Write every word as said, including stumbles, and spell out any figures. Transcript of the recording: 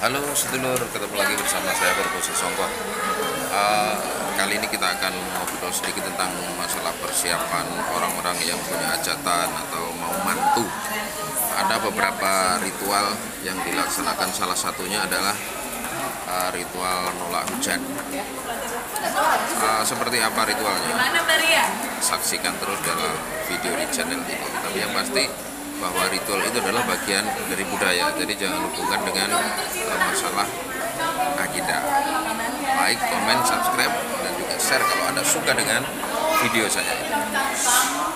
Halo sedulur, ketemu lagi bersama saya Purwoso Songko. Uh, kali ini kita akan ngobrol sedikit tentang masalah persiapan orang-orang yang punya hajatan atau mau mantu. Ada beberapa ritual yang dilaksanakan, salah satunya adalah uh, ritual nolak hujan. Uh, seperti apa ritualnya? Saksikan terus dalam video di channel ini. Tapi yang pasti bahwa ritual itu adalah bagian dari budaya, jadi jangan hubungkan dengan uh, masalah akidah. Like, comment, subscribe, dan juga share kalau Anda suka dengan video saya.